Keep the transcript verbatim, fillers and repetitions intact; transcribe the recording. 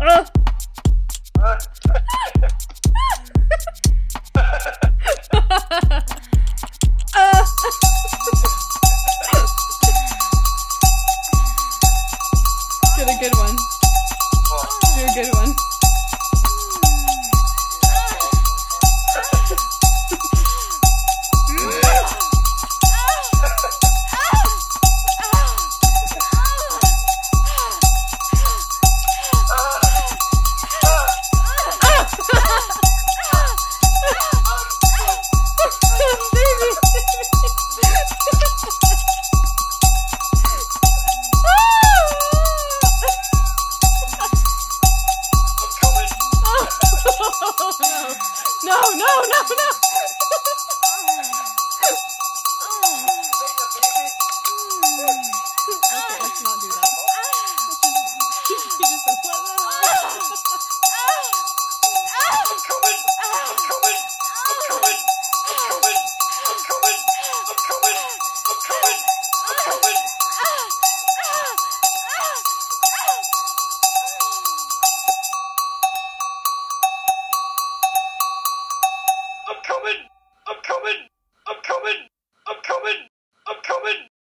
Uh. uh. Get a good one. Do a good one. No, no, no, no! Okay, let's not do that. I'm coming! I'm coming! I'm coming! I'm coming! I'm coming! I'm coming! I'm coming! I'm coming! I'm coming! I'm coming! I'm coming! I'm coming! I'm coming!